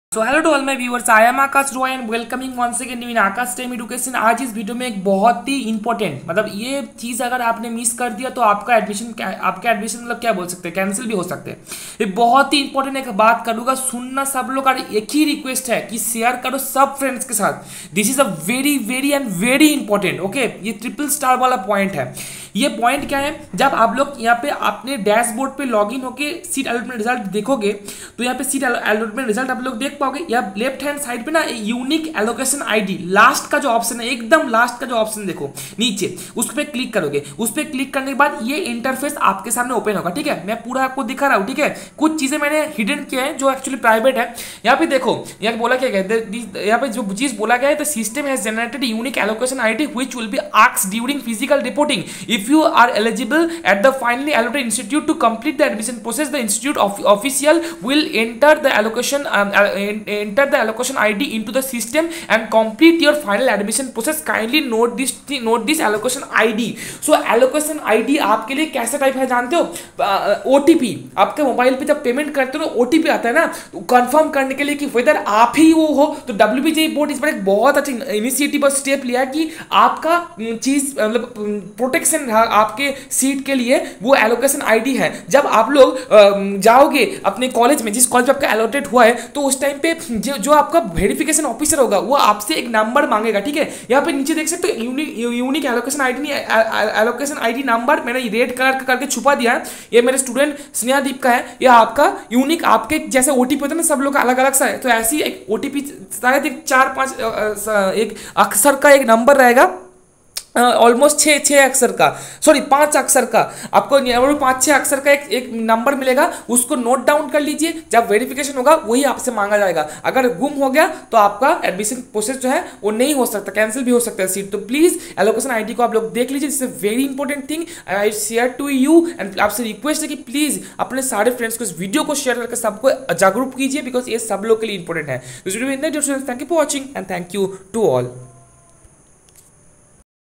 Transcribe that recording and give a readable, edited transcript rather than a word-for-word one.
So hello to all my viewers, I am Akash Roy and welcoming once again in Akash time education. आज इस video में एक बहुत ही important ये चीज़ अगर आपने मिस कर दिया तो आपका एडमिशन क्या बोल सकते हैं, कैंसिल भी हो सकते हैं। ये बहुत ही इंपॉर्टेंट एक बात करूँगा, सुनना सब लोग। और एक ही रिक्वेस्ट है कि शेयर करो सब फ्रेंड्स के साथ। This is a very very and very important. Okay, ये ट्रिपल स्टार वाला पॉइंट है। ये पॉइंट क्या है, जब आप लोग यहाँ पे अपने डैशबोर्ड पे लॉगिन होके सीट अलॉटमेंट रिजल्ट देखोगे तो यहाँ पे सीट अलॉटमेंट रिजल्ट आप लोग देख पाओगे। या लेफ्ट हैंड साइड पे ना यूनिक एलोकेशन आईडी लास्ट का जो ऑप्शन है, एकदम लास्ट का जो ऑप्शन देखो नीचे, उस पर क्लिक करोगे। उस पर क्लिक करने के बाद ये इंटरफेस आपके सामने ओपन होगा। ठीक है, मैं पूरा आपको दिखा रहा हूँ। ठीक है, कुछ चीजें मैंने हिडन किया है जो एक्चुअली प्राइवेट है। यहाँ पे देखो, यहाँ बोला क्या गया, यहाँ पे जो चीज बोला गया है, the system has generated unique allocation ID which will be asked during physical reporting. If you are eligible at the finally allotted institute to complete the admission process, the institute official will enter the allocation ID into the system and complete your final admission process. Kindly note this allocation ID. So allocation ID आपके लिए कैसा type है जानते हो? OTP आपके mobile पे जब payment करते हो OTP आता है ना, तो कंफर्म करने के लिए कि वेदर आप ही वो हो। तो WBJE बोर्ड इस पर एक बहुत अच्छा इनिशिएटिव और स्टेप लिया कि आपका चीज मतलब प्रोटेक्शन आपके सीट के लिए वो एलोकेशन आईडी है। जब आप लोग जाओगे अपने कॉलेज में, जिस कॉलेज में आपका एलोटेड हुआ है, तो उस टाइम पे जो आपका वेरिफिकेशन ऑफिसर होगा वो आपसे एक नंबर मांगेगा। ठीक है, यहाँ पे नीचे देख सकते हो यूनिक एलोकेशन आईडी नहीं, एलोकेशन आईडी नंबर मैंने रेड कलर करके छुपा दिया है। ये मेरे स्टूडेंट स्नेहादीप का है। यह आपका यूनिक, आपके जैसे ओटीपी होता है ना, सब लोग का अलग अलग सा है, तो ऐसी एक ओटीपी शायद एक 4-5 एक अक्षर का एक नंबर रहेगा, ऑलमोस्ट 6 अक्षर का, सॉरी 5 अक्षर का। आपको 5-6 अक्षर का एक नंबर मिलेगा, उसको नोट डाउन कर लीजिए। जब वेरिफिकेशन होगा वही आपसे मांगा जाएगा। अगर गुम हो गया तो आपका एडमिशन प्रोसेस जो है वो नहीं हो सकता, कैंसिल भी हो सकता है सीट। तो प्लीज एलोकेशन आईडी को आप लोग देख लीजिए। This is very important thing I share to you and आपसे रिक्वेस्ट है कि प्लीज अपने सारे फ्रेंड्स को इस वीडियो को शेयर करके सबको जागरूक कीजिए, बिकॉज ये सब लोग के लिए इंपॉर्टेंट है। Thank you for watching and thank you to all.